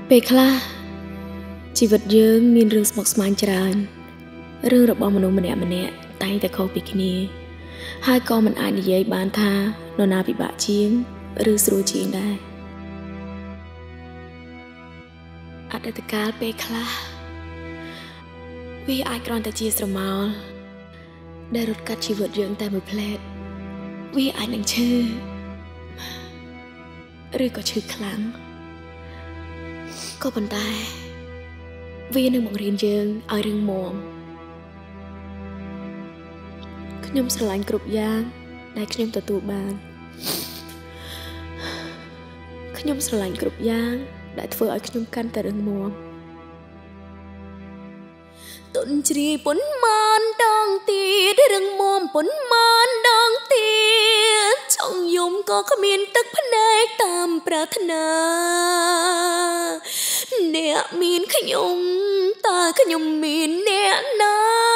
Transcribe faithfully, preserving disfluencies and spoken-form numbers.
ពេលខ្លះជីវិតយើងមានរឿងស្មុគស្មាញច្រើនរឿងរបស់មនុស្សម្នាក់ម្នាក់តែងតែខុសពីគ្នាហើយក៏មិនអាចនិយាយបានថានរណាពិបាកជាងឬស្រួលជាងដែរអតីតកាលពេលខ្លះវាអាចគ្រាន់តែជាស្រមោលដែលរត់កាត់ជីវិតយើងតែមួយផ្លែតវាអាចនឹងឈឺឬក៏ឈឺខ្លាំងក៏ប៉ុន្តែវានឹងបង្រៀនយើងឲ្យរឹងមាំខ្ញុំស្រឡាញ់គ្រប់យ៉ាងដែលខ្ញុំទទួលបានខ្ញុំស្រឡាញ់គ្រប់យ៉ាងដែលធ្វើឲ្យខ្ញុំកាន់តែរឹងមាំទុនជ្រាយប៉ុន្មានដងទៀតរឹងមាំប៉ុន្មានដងទៀតចង់យំក៏គ្មានទឹកភ្នែកតាមប្រាថ្នាអ្នកមានខ្ញុំតើខ្ញុំមានអ្នកណា